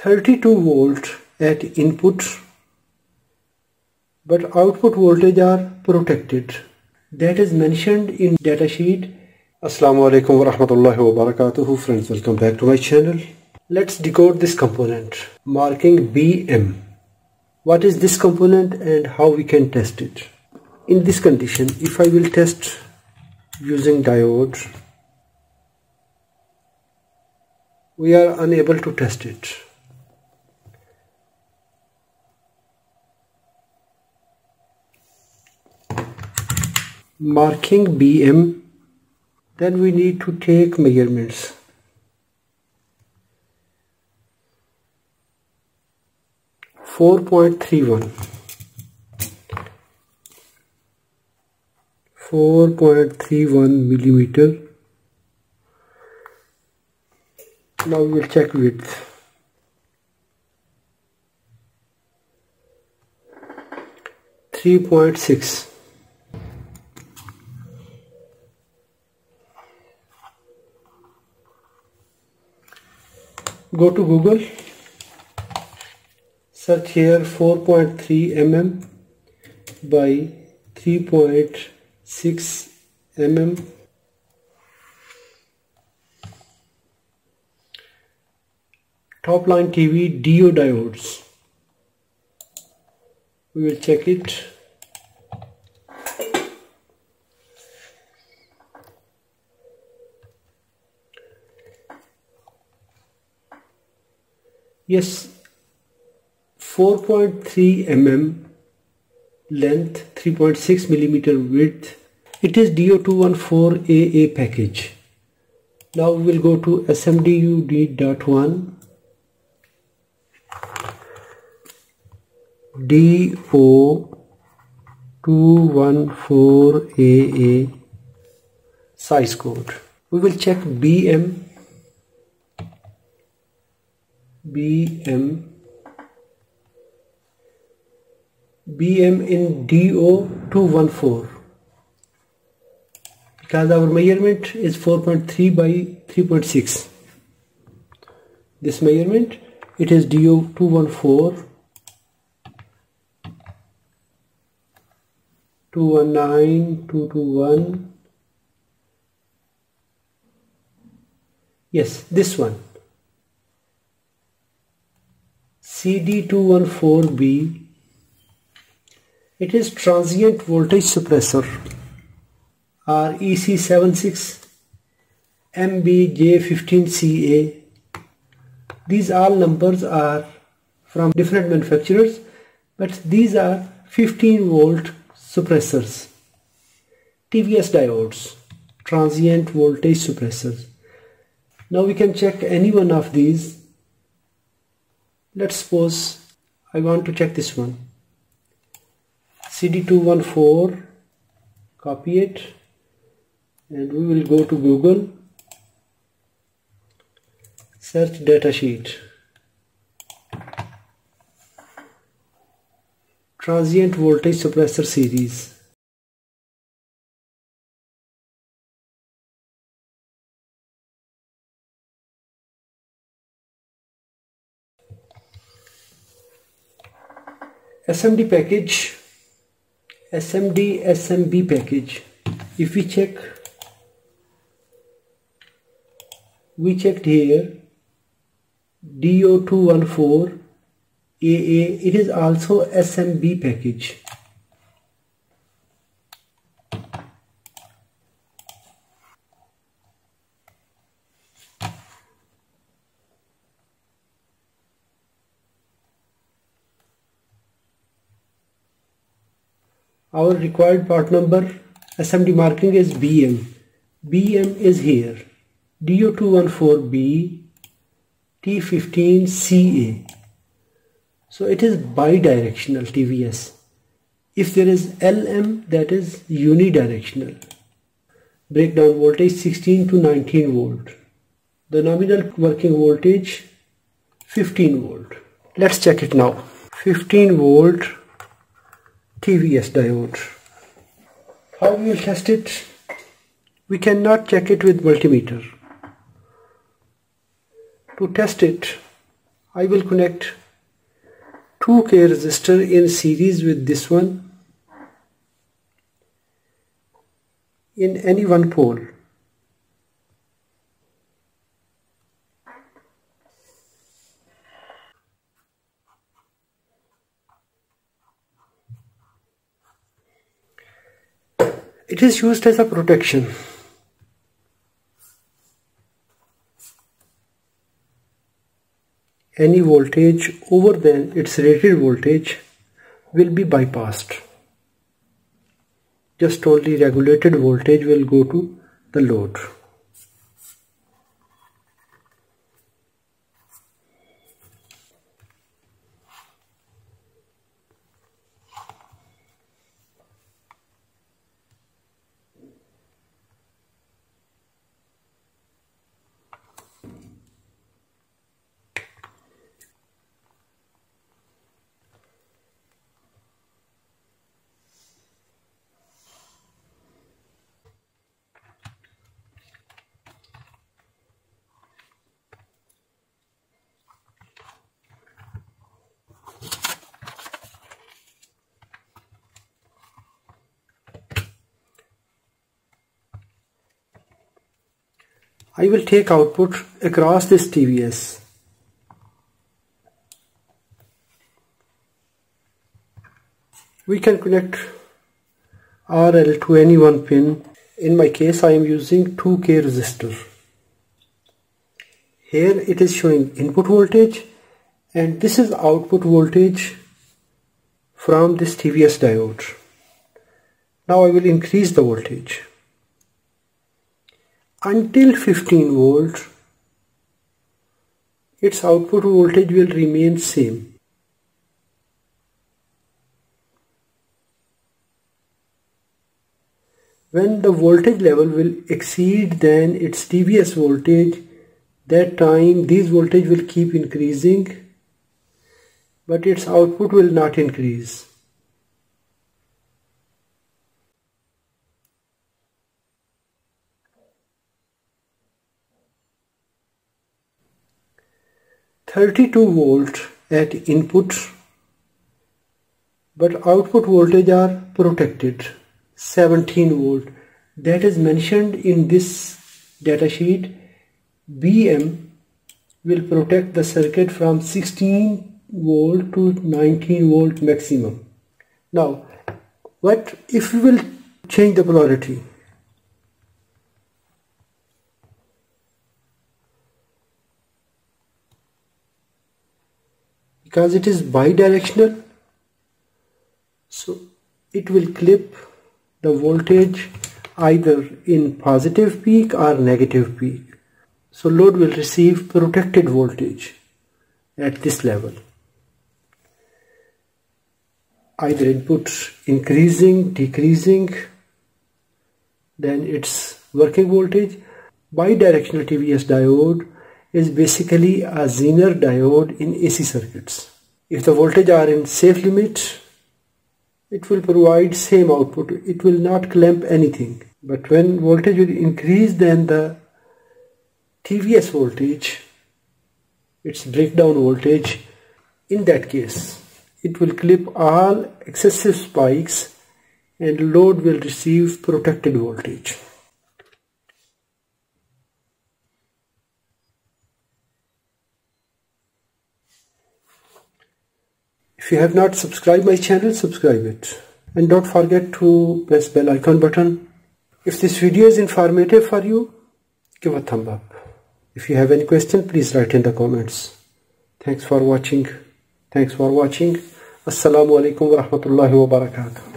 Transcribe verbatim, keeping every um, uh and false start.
thirty-two volt at input, but output voltage are protected. That is mentioned in datasheet. Assalamu alaikum wa rahmatullahi wa barakatuhu. Friends, welcome back to my channel. Let's decode this component. Marking B M. What is this component and how we can test it? In this condition, if I will test using diode, we are unable to test it. Marking B M, then we need to take measurements. four point three one, four point three one millimeter. Now we will check width. three point six. Go to Google, search here four point three millimeters by three point six millimeters. Top line T V D O diodes. We will check it. Yes, four point three millimeters length, three point six millimeter width. It is D O two one four A A package. Now we will go to S M D U D dot one. D O two one four A A size code. We will check B M. B M. B M in D O two one four. Because our measurement is four point three by three point six. This measurement, it is D O two one four. two one nine, two two one. Yes, this one. C D two one four B. It is transient voltage suppressor, or E C seventy-six M B J fifteen C A. These all numbers are from different manufacturers, but these are fifteen volt suppressors, T V S diodes, transient voltage suppressors. Now we can check any one of these. Let's suppose I want to check this one. C D two one four, copy it, and we will go to Google, search datasheet. Transient voltage suppressor series. S M D package, S M D S M B package. If we check, we checked here D O two one four A A, it is also S M B package. Our required part number, S M D marking is B M. B M is here. D O two one four B T fifteen C A. So it is bidirectional T V S. If there is L M, that is unidirectional. Breakdown voltage sixteen to nineteen volt. The nominal working voltage fifteen volt. Let's check it now. fifteen volt T V S diode. How we will test it? We cannot check it with multimeter. To test it, I will connect two K resistor in series with this one in any one pole. It is used as a protection. Any voltage over than its rated voltage will be bypassed. Just only regulated voltage will go to the load. I will take output across this T V S. We can connect R L to any one pin. In my case, I am using two K resistor. Here it is showing input voltage, and this is output voltage from this T V S diode. Now I will increase the voltage until fifteen volt. Its output voltage will remain same. When the voltage level will exceed then its T V S voltage, that time these voltage will keep increasing, but its output will not increase. thirty-two volt at input, but output voltage are protected, seventeen volt. That is mentioned in this data sheet. B M will protect the circuit from sixteen volt to nineteen volt maximum. Now, what if we will change the polarity? Because it is bidirectional, so it will clip the voltage either in positive peak or negative peak. So load will receive protected voltage at this level. Either input increasing, decreasing, then its working voltage. Bidirectional T V S diode is basically a Zener diode in A C circuits. If the voltage are in safe limit, it will provide same output. It will not clamp anything. But when voltage will increase, then the T V S voltage, its breakdown voltage, in that case, it will clip all excessive spikes and load will receive protected voltage. If you have not subscribed my channel, subscribe it. And don't forget to press bell icon button. If this video is informative for you, give a thumb up. If you have any question, please write in the comments. Thanks for watching. Thanks for watching. Assalamu alaikum wa rahmatullahi wa barakatuh.